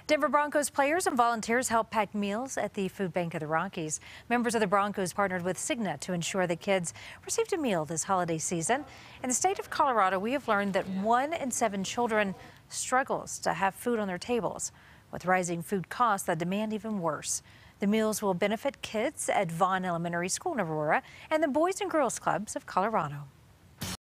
Denver Broncos players and volunteers helped pack meals at the food bank of the Rockies. Members of the Broncos partnered with Cigna to ensure that kids received a meal this holiday season. In the state of Colorado, we have learned that 1 in 7 children struggles to have food on their tables. With rising food costs, the demand even worse. The meals will benefit kids at Vaughn Elementary School in Aurora and the Boys and Girls Clubs of Colorado.